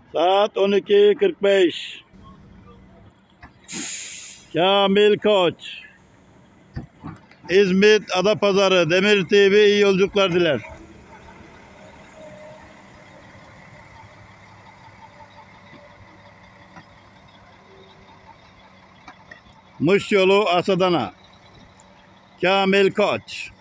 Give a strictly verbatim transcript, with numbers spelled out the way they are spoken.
Saat on iki kırk beş. Kamil Koç. İzmit Adapazarı Demir T V iyi yolculuklar diler. Muş yolu Asadana. Kamil Koç.